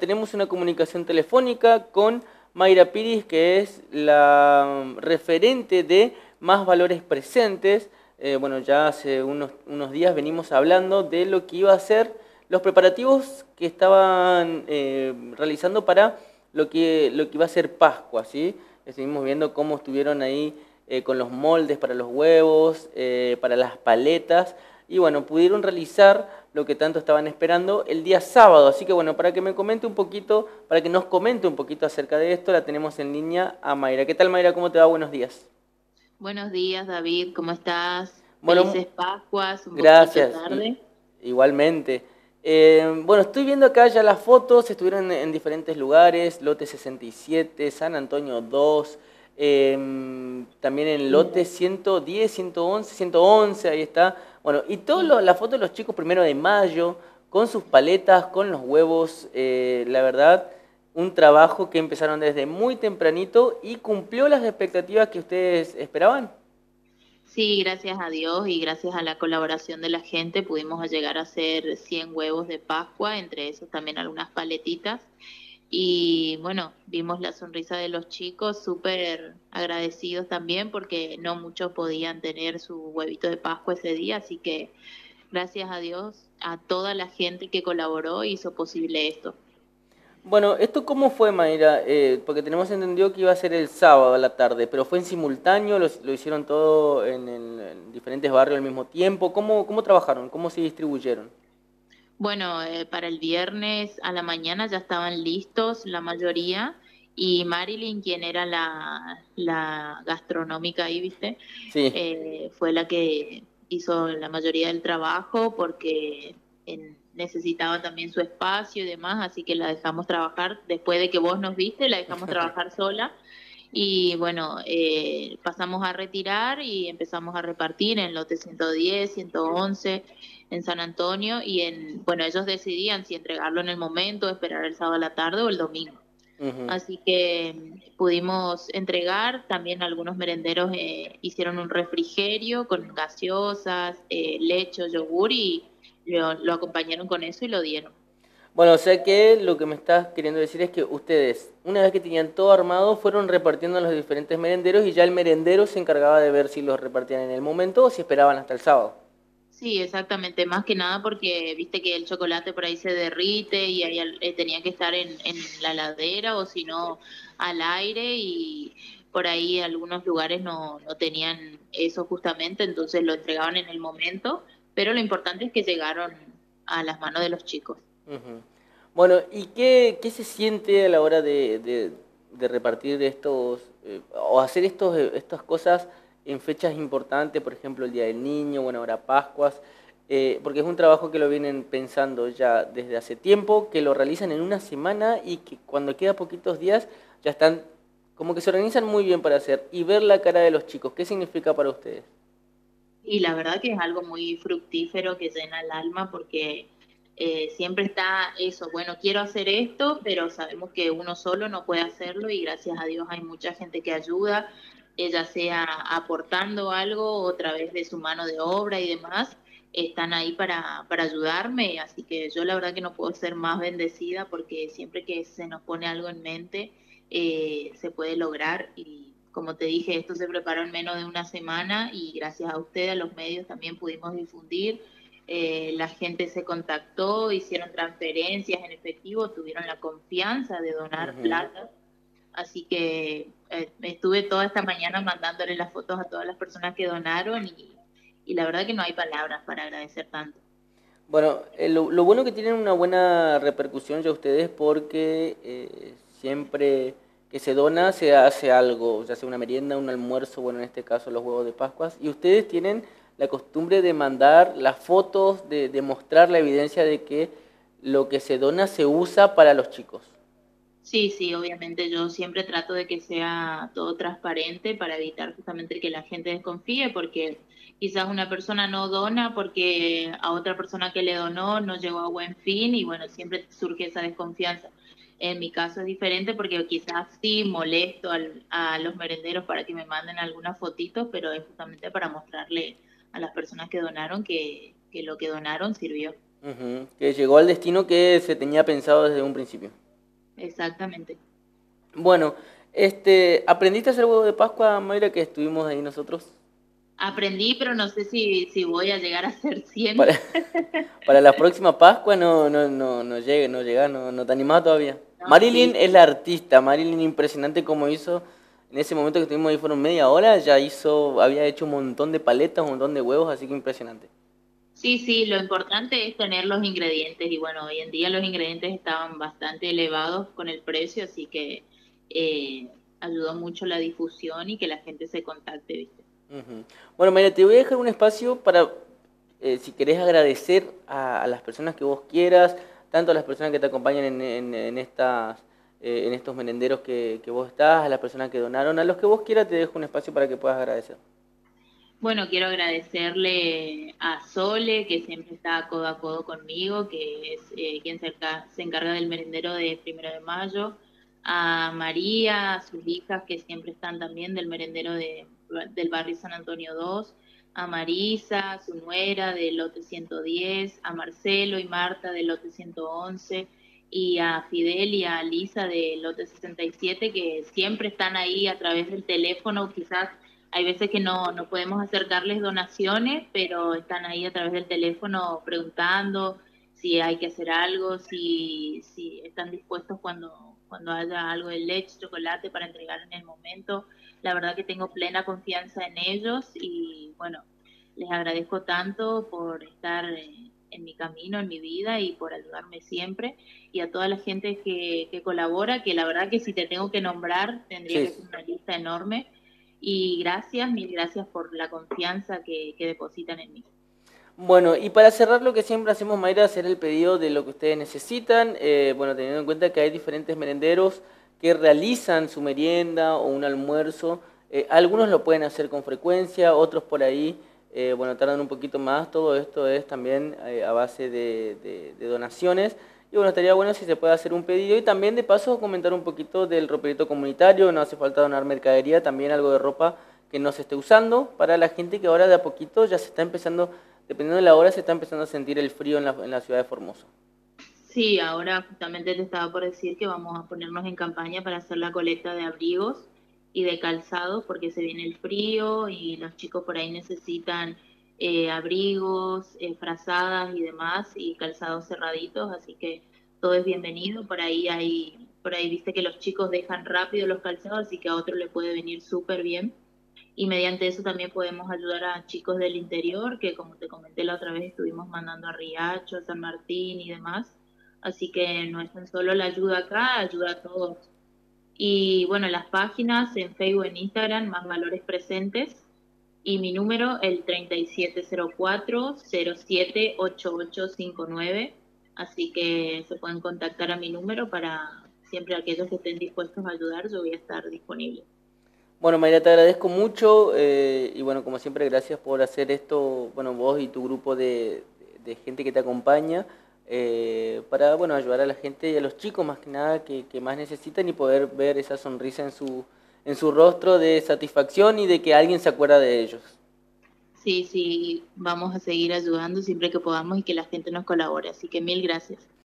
tenemos una comunicación telefónica con Mayra Piris, que es la referente de Más Valores Presentes. Bueno, ya hace unos días venimos hablando de lo que iba a ser los preparativos que estaban realizando para lo que iba a ser Pascua, ¿sí? Estuvimos viendo cómo estuvieron ahí con los moldes para los huevos, para las paletas, y bueno, pudieron realizar lo que tanto estaban esperando el día sábado. Así que bueno, para que me comente un poquito, para que nos comente un poquito acerca de esto, la tenemos en línea a Mayra. ¿Qué tal, Mayra? ¿Cómo te va? Buenos días. Buenos días, David, ¿cómo estás? Bueno, Felices Pascuas, un poquito gracias, tarde. igualmente. Bueno, estoy viendo acá ya las fotos, estuvieron en diferentes lugares, Lote 67, San Antonio 2, también en Lote 110, 111, 111, ahí está. Bueno, y Sí. todas las fotos de los chicos 1 de mayo, con sus paletas, con los huevos, la verdad, un trabajo que empezaron desde muy tempranito y cumplió las expectativas que ustedes esperaban. Sí, gracias a Dios y gracias a la colaboración de la gente pudimos llegar a hacer 100 huevos de Pascua, entre esos también algunas paletitas. Y bueno, vimos la sonrisa de los chicos, súper agradecidos también porque no muchos podían tener su huevito de Pascua ese día, así que gracias a Dios, a toda la gente que colaboró hizo posible esto. Bueno, ¿esto cómo fue, Mayra? Porque tenemos entendido que iba a ser el sábado a la tarde, pero fue en simultáneo, lo hicieron todo en diferentes barrios al mismo tiempo. ¿Cómo trabajaron? ¿Cómo se distribuyeron? Bueno, para el viernes a la mañana ya estaban listos la mayoría y Marilyn, quien era la gastronómica ahí, ¿viste? Sí. Fue la que hizo la mayoría del trabajo porque necesitaba también su espacio y demás, así que la dejamos trabajar. Después de que vos nos viste, la dejamos trabajar sola y bueno, pasamos a retirar y empezamos a repartir en lote 110, 111, en San Antonio bueno, ellos decidían si entregarlo en el momento, esperar el sábado a la tarde o el domingo. Ujú. Así que pudimos entregar, también algunos merenderos hicieron un refrigerio con gaseosas, leche, yogur y lo acompañaron con eso y lo dieron. Bueno, o sea que lo que me estás queriendo decir es que ustedes, una vez que tenían todo armado, fueron repartiendo a los diferentes merenderos y ya el merendero se encargaba de ver si los repartían en el momento o si esperaban hasta el sábado. Sí, exactamente, más que nada porque viste que el chocolate por ahí se derrite y ahí tenía que estar en la heladera o si no al aire y por ahí algunos lugares no tenían eso justamente, entonces lo entregaban en el momento, pero lo importante es que llegaron a las manos de los chicos. Ujú. Bueno, ¿y qué se siente a la hora de repartir estos, o hacer estas cosas en fechas importantes, por ejemplo, el Día del Niño, bueno, ahora Pascuas, porque es un trabajo que lo vienen pensando ya desde hace tiempo, que lo realizan en una semana y que cuando queda poquitos días ya están, como que se organizan muy bien para hacer y ver la cara de los chicos, ¿qué significa para ustedes? Y la verdad que es algo muy fructífero que llena el alma porque siempre está eso, bueno, quiero hacer esto, pero sabemos que uno solo no puede hacerlo y gracias a Dios hay mucha gente que ayuda, ya sea aportando algo o a través de su mano de obra y demás, están ahí para ayudarme, así que yo la verdad que no puedo ser más bendecida porque siempre que se nos pone algo en mente, se puede lograr y como te dije, esto se preparó en menos de una semana y gracias a ustedes, a los medios, también pudimos difundir. La gente se contactó, hicieron transferencias en efectivo, tuvieron la confianza de donar Ujú. plata. Así que estuve toda esta mañana mandándole las fotos a todas las personas que donaron y la verdad que no hay palabras para agradecer tanto. Bueno, lo bueno que tienen una buena repercusión ya ustedes porque siempre que se dona se hace algo, ya sea una merienda, un almuerzo, bueno, en este caso los huevos de Pascuas, y ustedes tienen la costumbre de mandar las fotos, de mostrar la evidencia de que lo que se dona se usa para los chicos. Sí, sí, obviamente yo siempre trato de que sea todo transparente para evitar justamente que la gente desconfíe, porque quizás una persona no dona porque a otra persona que le donó no llegó a buen fin y bueno, siempre surge esa desconfianza. En mi caso es diferente porque quizás sí molesto a los merenderos para que me manden algunas fotitos, pero es justamente para mostrarle a las personas que donaron que lo que donaron sirvió. Ujú. Que llegó al destino que se tenía pensado desde un principio. exactamente. Bueno, ¿aprendiste a hacer huevo de Pascua, Mayra, que estuvimos ahí nosotros? Aprendí, pero no sé si voy a llegar a ser 100. Para, para la próxima Pascua no te animás todavía. No, Marilyn sí, es la artista, Marilyn impresionante como hizo, en ese momento que estuvimos ahí fueron media hora, había hecho un montón de paletas, un montón de huevos, así que impresionante. sí, sí, lo importante es tener los ingredientes y bueno, hoy en día los ingredientes estaban bastante elevados con el precio, así que eh, ayudó mucho la difusión y que la gente se contacte, ¿viste? Ujú. Bueno, Mayra, te voy a dejar un espacio para, si querés agradecer a las personas que vos quieras, tanto a las personas que te acompañan en estos merenderos que vos estás, a las personas que donaron, a los que vos quieras, te dejo un espacio para que puedas agradecer. Bueno, quiero agradecerle a Sole, que siempre está codo a codo conmigo, que es quien se encarga del merendero de 1 de Mayo, a María, a sus hijas, que siempre están también del merendero del barrio San Antonio 2, a Marisa, su nuera del lote 110, a Marcelo y Marta del lote 111, y a Fidel y a Lisa del lote 67, que siempre están ahí a través del teléfono, quizás hay veces que no podemos acercarles donaciones, pero están ahí a través del teléfono preguntando si hay que hacer algo, si están dispuestos cuando haya algo de leche, chocolate para entregar en el momento. La verdad que tengo plena confianza en ellos y bueno, les agradezco tanto por estar en mi camino, en mi vida y por ayudarme siempre. Y a toda la gente que colabora, que la verdad que si te tengo que nombrar, tendría Sí. que ser una lista enorme y gracias, mil gracias por la confianza que depositan en mí. Bueno, y para cerrar lo que siempre hacemos, Mayra, hacer el pedido de lo que ustedes necesitan, bueno, teniendo en cuenta que hay diferentes merenderos que realizan su merienda o un almuerzo, algunos lo pueden hacer con frecuencia, otros por ahí, bueno, tardan un poquito más, todo esto es también a base de donaciones, y bueno, estaría bueno si se puede hacer un pedido y también de paso comentar un poquito del roperito comunitario, no hace falta donar mercadería, también algo de ropa que no se esté usando para la gente que ahora de a poquito ya se está empezando. Dependiendo de la hora se está empezando a sentir el frío en la ciudad de Formosa. Sí, ahora justamente te estaba por decir que vamos a ponernos en campaña para hacer la colecta de abrigos y de calzados porque se viene el frío y los chicos por ahí necesitan abrigos, frazadas y demás y calzados cerraditos, así que todo es bienvenido. Por ahí viste que los chicos dejan rápido los calzados, así que a otro le puede venir súper bien. Y mediante eso también podemos ayudar a chicos del interior, que como te comenté la otra vez, estuvimos mandando a Riacho, a San Martín y demás. Así que no es tan solo la ayuda acá, ayuda a todos. Y bueno, las páginas en Facebook, en Instagram, Más Valores Presentes. Y mi número, el 3704-078859. Así que se pueden contactar a mi número para siempre aquellos que estén dispuestos a ayudar, yo voy a estar disponible. Bueno, Mayra, te agradezco mucho y bueno, como siempre, gracias por hacer esto, bueno, vos y tu grupo de gente que te acompaña para, bueno, ayudar a la gente y a los chicos más que nada que más necesitan y poder ver esa sonrisa en su rostro de satisfacción y de que alguien se acuerda de ellos. Sí, sí, vamos a seguir ayudando siempre que podamos y que la gente nos colabore. Así que mil gracias.